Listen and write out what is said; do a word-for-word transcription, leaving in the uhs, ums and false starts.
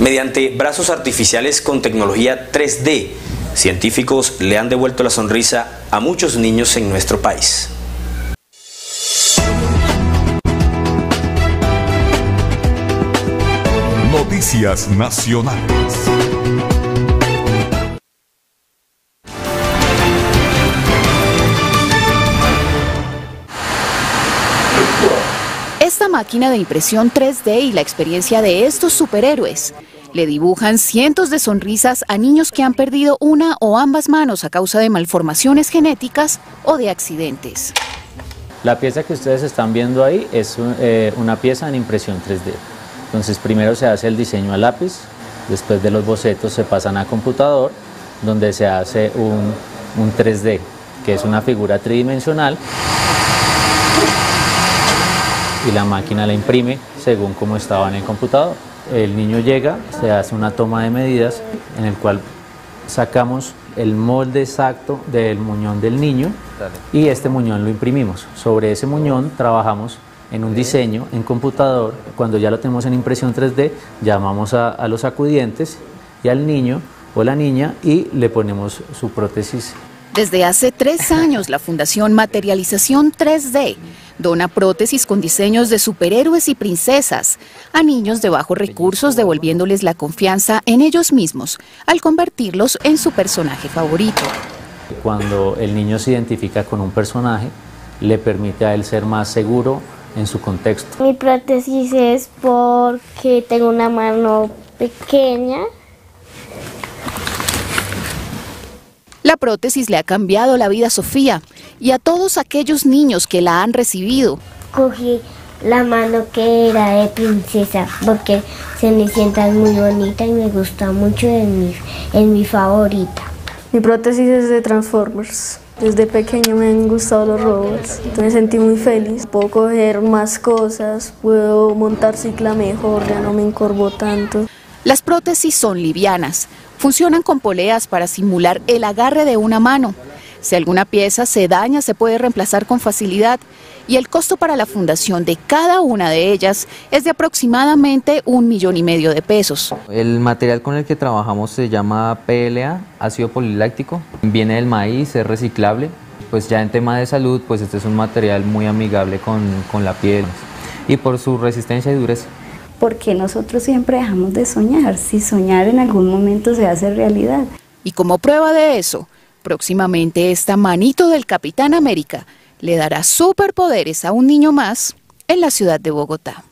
Mediante brazos artificiales con tecnología tres D, científicos le han devuelto la sonrisa a muchos niños en nuestro país. Noticias Nacionales. Esta máquina de impresión tres D y la experiencia de estos superhéroes le dibujan cientos de sonrisas a niños que han perdido una o ambas manos a causa de malformaciones genéticas o de accidentes. La pieza que ustedes están viendo ahí es eh, una pieza en impresión tres D. Entonces primero se hace el diseño a lápiz, después de los bocetos se pasan a computador, donde se hace un, un tres D, que es una figura tridimensional, y la máquina la imprime según como estaba en el computador. El niño llega, se hace una toma de medidas en el cual sacamos el molde exacto del muñón del niño y este muñón lo imprimimos. Sobre ese muñón trabajamos en un diseño en computador. Cuando ya lo tenemos en impresión tres D, llamamos a, a los acudientes y al niño o la niña y le ponemos su prótesis. Desde hace tres años, la Fundación Materialización tres D dona prótesis con diseños de superhéroes y princesas a niños de bajos recursos, devolviéndoles la confianza en ellos mismos al convertirlos en su personaje favorito. Cuando el niño se identifica con un personaje, le permite a él ser más seguro en su contexto. Mi prótesis es porque tengo una mano pequeña. La prótesis le ha cambiado la vida a Sofía y a todos aquellos niños que la han recibido. Cogí la mano que era de princesa porque Cenicienta es muy bonita y me gusta mucho, en mi, en mi favorita. Mi prótesis es de Transformers. Desde pequeño me han gustado los robots, entonces me sentí muy feliz. Puedo coger más cosas, puedo montar cicla mejor, ya no me encorvo tanto. Las prótesis son livianas, funcionan con poleas para simular el agarre de una mano. Si alguna pieza se daña, se puede reemplazar con facilidad y el costo para la fundación de cada una de ellas es de aproximadamente un millón y medio de pesos. El material con el que trabajamos se llama P L A, ácido poliláctico, viene del maíz, es reciclable. Pues ya en tema de salud, pues este es un material muy amigable con, con la piel y por su resistencia y dureza. Porque nosotros siempre dejamos de soñar, si soñar en algún momento se hace realidad. Y como prueba de eso, próximamente esta manito del Capitán América le dará superpoderes a un niño más en la ciudad de Bogotá.